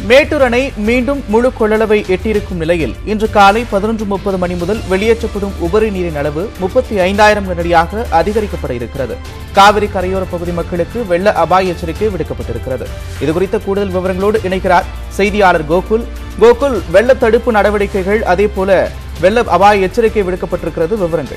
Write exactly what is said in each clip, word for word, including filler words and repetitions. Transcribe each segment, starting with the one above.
மேட்டூர் அணை மீண்டும் முழு கொள்ளளவை எட்டியிருக்கும் நிலையில் இன்று காலை பதினொன்று முப்பது மணி முதல் வெளியேற்றப்படும் உபரி நீரின் அளவு முப்பத்தி ஐந்தாயிரம் கனஅடியாக அதிகரிக்கப்பட இருக்கிறது. காவிரி கரையோர பகுதி மக்களுக்கு வெள்ள அபாய எச்சரிக்கை விடுக்கப்பட்டிருக்கிறது. இதுகுறித்த கூடுதல் விவரங்களோடு இணைக்கிறார் செய்தியாளர் கோகுல். கோகுல், வெள்ள தடுப்பு நடவடிக்கைகள் அதேபோல வெள்ள அபாய எச்சரிக்கை விடுக்கப்பட்டிருக்கிறது, விவரங்கள்.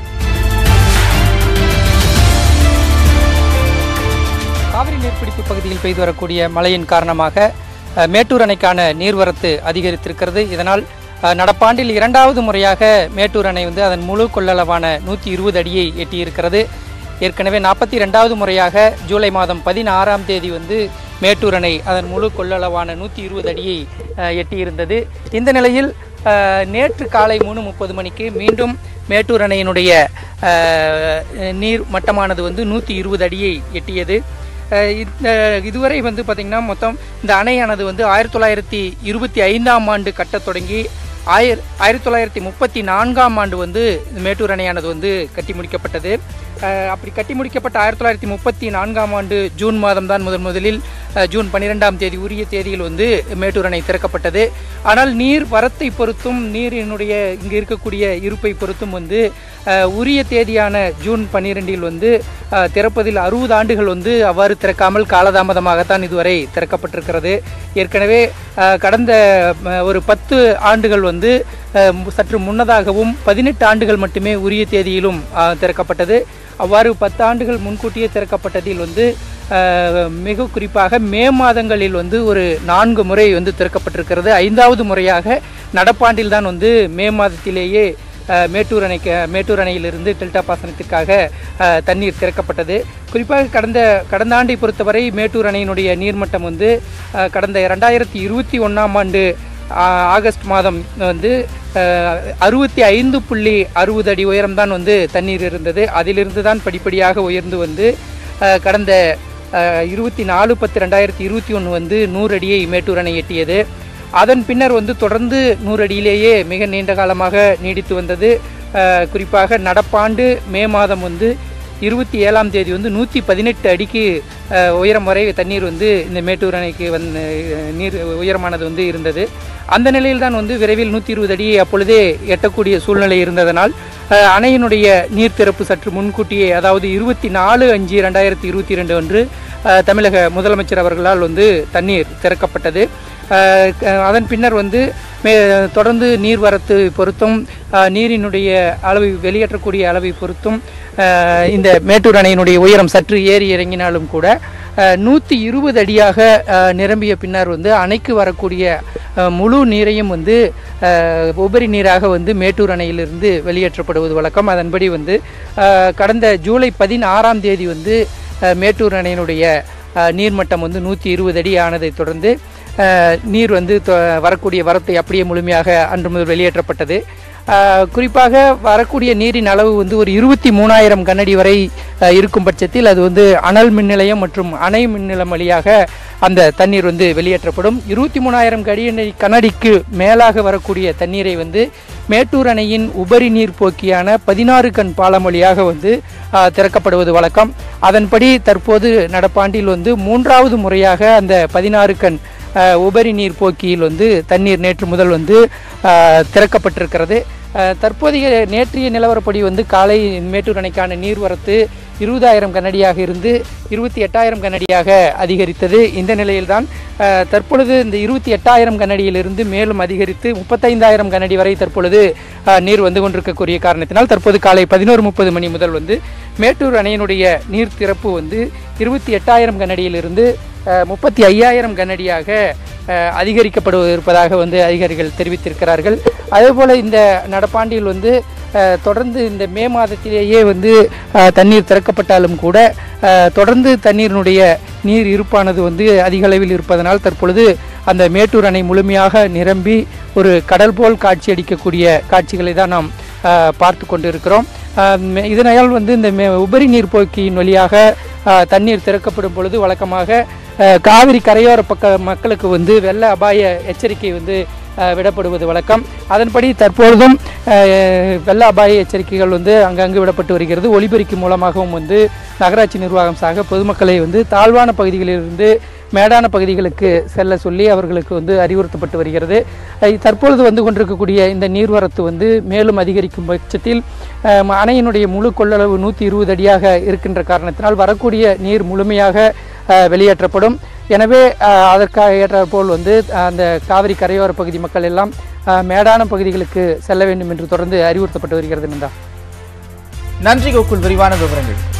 காவிரி நீர்பிடிப்பு பகுதியில் பெய்து வரக்கூடிய மழையின் காரணமாக மேட்டூர் அணைக்கான நீர்வரத்து அதிகரித்திருக்கிறது. இதனால் நடப்பாண்டில் இரண்டாவது முறையாக மேட்டூர் அணை வந்து அதன் முழு கொள்ளளவான நூற்றி இருபது அடியை எட்டியிருக்கிறது. ஏற்கனவே நாற்பத்தி ரெண்டாவது முறையாக ஜூலை மாதம் பதினாறாம் தேதி வந்து மேட்டூர் அணை அதன் முழு கொள்ளளவான நூற்றி இருபது அடியை எட்டியிருந்தது. இந்த நிலையில் நேற்று காலை மூணு முப்பது மணிக்கு மீண்டும் மேட்டூர் அணையினுடைய நீர் மட்டமானது வந்து நூற்றி இருபது அடியை எட்டியது. இந்த இதுவரை வந்து பார்த்திங்கன்னா மொத்தம் இந்த அணையானது வந்து ஆயிரத்தி தொள்ளாயிரத்தி இருபத்தி ஐந்தாம் ஆண்டு கட்ட தொடங்கி ஆயிர ஆயிரத்தி தொள்ளாயிரத்தி முப்பத்தி நான்காம் ஆண்டு வந்து மேட்டூர் அணையானது வந்து கட்டி முடிக்கப்பட்டது. அப்படி கட்டி முடிக்கப்பட்ட ஆயிரத்தி தொள்ளாயிரத்தி முப்பத்தி நான்காம் ஆண்டு ஜூன் மாதம் தான் முதன் முதலில் ஜூன் பன்னிரெண்டாம் தேதி உரிய தேதியில் வந்து மேட்டூர் அணை திறக்கப்பட்டது. ஆனால் நீர் வரத்தை பொறுத்தும் நீரினுடைய இங்கே இருக்கக்கூடிய இருப்பை பொறுத்தும் வந்து உரிய தேதியான ஜூன் பன்னிரெண்டில் வந்து திறப்பதில் அறுபது ஆண்டுகள் வந்து அவ்வாறு திறக்காமல் காலதாமதமாகத்தான் இதுவரை திறக்கப்பட்டிருக்கிறது. ஏற்கனவே கடந்த ஒரு பத்து ஆண்டுகள் வந்து சற்று முன்னதாகவும் பதினெட்டு ஆண்டுகள் மட்டுமே உரிய தேதியிலும் திறக்கப்பட்டது. அவ்வாறு பத்து ஆண்டுகள் முன்கூட்டியே திறக்கப்பட்டதில் வந்து மிக குறிப்பாக மே மாதங்களில் வந்து ஒரு நான்கு முறை வந்து திறக்கப்பட்டிருக்கிறது. ஐந்தாவது முறையாக நடப்பாண்டில் தான் வந்து மே மாதத்திலேயே மேட்டூர் அணைக்கு மேட்டூர் அணையிலிருந்து டெல்டா பாசனத்திற்காக தண்ணீர் திறக்கப்பட்டது. குறிப்பாக கடந்த கடந்த ஆண்டை பொறுத்தவரை மேட்டூர் அணையினுடைய நீர்மட்டம் வந்து கடந்த இரண்டாயிரத்தி இருபத்தி ஒன்றாம் ஆண்டு ஆகஸ்ட் மாதம் வந்து அறுபத்தி ஐந்து புள்ளி அறுபது அடி உயரம்தான் வந்து தண்ணீர் இருந்தது. அதிலிருந்து தான் படிப்படியாக உயர்ந்து வந்து கடந்த இருபத்தி நாலு பத்து ரெண்டாயிரத்தி இருபத்தி ஒன்று வந்து நூறு அடியை மேட்டூர் அணை எட்டியது. அதன் பின்னர் வந்து தொடர்ந்து நூறு அடியிலேயே மிக நீண்ட காலமாக நீடித்து வந்தது. குறிப்பாக நடப்பாண்டு மே மாதம் வந்து இருபத்தி ஏழாம் தேதி வந்து நூற்றி பதினெட்டு அடிக்கு உயரம் வரை தண்ணீர் வந்து இந்த மேட்டூர் அணைக்கு வந்து நீர் உயரமானது வந்து இருந்தது. அந்த நிலையில் தான் வந்து விரைவில் நூற்றி இருபது அடியை அப்பொழுதே எட்டக்கூடிய சூழ்நிலை இருந்ததனால் அணையினுடைய நீர் திறப்பு சற்று முன்கூட்டியே, அதாவது இருபத்தி நாலு அஞ்சு ரெண்டாயிரத்தி இருபத்தி ரெண்டு அன்று தமிழக முதலமைச்சர் அவர்களால் வந்து தண்ணீர் திறக்கப்பட்டது. அதன் பின்னர் வந்து மே தொடர்ந்து நீர்வரத்து பொறுத்தும் நீரினுடைய அளவை வெளியேற்றக்கூடிய அளவை பொறுத்தும் இந்த மேட்டூர் அணையினுடைய உயரம் சற்று ஏறி இறங்கினாலும் கூட நூற்றி இருபது அடியாக நிரம்பிய பின்னர் வந்து அணைக்கு வரக்கூடிய முழு நீரையும் வந்து உபரி நீராக வந்து மேட்டூர் அணையிலிருந்து வெளியேற்றப்படுவது வழக்கம். அதன்படி வந்து கடந்த ஜூலை பதினாறாம் தேதி வந்து மேட்டூர் அணையினுடைய நீர்மட்டம் வந்து நூற்றி இருபது அடி ஆனதை தொடர்ந்து நீர் வந்து வரக்கூடிய வரத்தை அப்படியே முழுமையாக அன்று முதல் வெளியேற்றப்பட்டது. குறிப்பாக வரக்கூடிய நீரின் அளவு வந்து ஒரு இருபத்தி மூணாயிரம் கனஅடி வரை இருக்கும் பட்சத்தில் அது வந்து அனல் மின் நிலையம் மற்றும் அணை மின் நிலையம் வழியாக அந்த தண்ணீர் வந்து வெளியேற்றப்படும். இருபத்தி மூணாயிரம் கடி கனஅடிக்கு மேலாக வரக்கூடிய தண்ணீரை வந்து மேட்டூர் அணையின் உபரி நீர் போக்கியான பதினாறு கண் பாலம் வழியாக வந்து திறக்கப்படுவது வழக்கம். அதன்படி தற்போது நடப்பாண்டில் வந்து மூன்றாவது முறையாக அந்த பதினாறு கண் உபரி நீர் போக்கியில் வந்து தண்ணீர் நேற்று முதல் வந்து திறக்கப்பட்டிருக்கிறது. தற்போதைய நேற்றைய நிலவரப்படி வந்து காலை மேட்டூர் அணைக்கான நீர்வரத்து இருபதாயிரம் கனஅடியாக இருந்து இருபத்தி எட்டாயிரம் கனஅடியாக அதிகரித்தது. இந்த நிலையில்தான் தற்பொழுது இந்த இருபத்தி எட்டாயிரம் கனஅடியிலிருந்து மேலும் அதிகரித்து முப்பத்தைந்தாயிரம் கனஅடி வரை தற்பொழுது நீர் வந்து கொண்டிருக்கக்கூடிய காரணத்தினால் தற்போது காலை பதினோரு முப்பது மணி முதல் வந்து மேட்டூர் அணையினுடைய நீர் திறப்பு வந்து இருபத்தி எட்டாயிரம் கனஅடியிலிருந்து முப்பத்தி ஐயாயிரம் கனஅடியாக அதிகரிக்கப்படுவது இருப்பதாக வந்து அதிகாரிகள் தெரிவித்திருக்கிறார்கள். அதேபோல் இந்த நடப்பாண்டில் வந்து தொடர்ந்து இந்த மே மாதத்திலேயே வந்து தண்ணீர் திறக்கப்பட்டாலும் கூட தொடர்ந்து தண்ணீரினுடைய நீர் இருப்பானது வந்து அதிக அளவில் இருப்பதனால் தற்பொழுது அந்த மேட்டூர் அணை முழுமையாக நிரம்பி ஒரு கடல் போல் காட்சி அளிக்கக்கூடிய காட்சிகளை தான் நாம் பார்த்து கொண்டு இருக்கிறோம். இதனால் வந்து இந்த உபரி நீர் போக்கியின் வழியாக தண்ணீர் திறக்கப்படும் பொழுது வழக்கமாக காவிரி கரையோர பக்க மக்களுக்கு வந்து வெள்ள அபாய எச்சரிக்கை வந்து விடப்படுவது வழக்கம். அதன்படி தற்பொழுதும் வெள்ள அபாய எச்சரிக்கைகள் வந்து அங்கங்கு விடப்பட்டு வருகிறது. ஒலிபெருக்கி மூலமாகவும் வந்து நகராட்சி நிர்வாகம் சாக பொதுமக்களை வந்து தாழ்வான பகுதிகளிலிருந்து மேடான பகுதிகளுக்கு செல்ல சொல்லி அவர்களுக்கு வந்து அறிவுறுத்தப்பட்டு வருகிறது. தற்பொழுது வந்து கொண்டிருக்கக்கூடிய இந்த நீர்வரத்து வந்து மேலும் அதிகரிக்கும் பட்சத்தில் அணையினுடைய முழு கொள்ளளவு நூற்றி இருபது அடியாக இருக்கின்ற காரணத்தினால் வரக்கூடிய நீர் முழுமையாக வெளியேற்றப்படும். எனவே அதற்காக ஏற்றாற்போல் வந்து அந்த காவிரி கரையோர பகுதி மக்கள் எல்லாம் மேடான பகுதிகளுக்கு செல்ல வேண்டும் என்று தொடர்ந்து அறிவுறுத்தப்பட்டு வருகிறது. நன்றி கோகுல், விரிவான விவரங்கள்.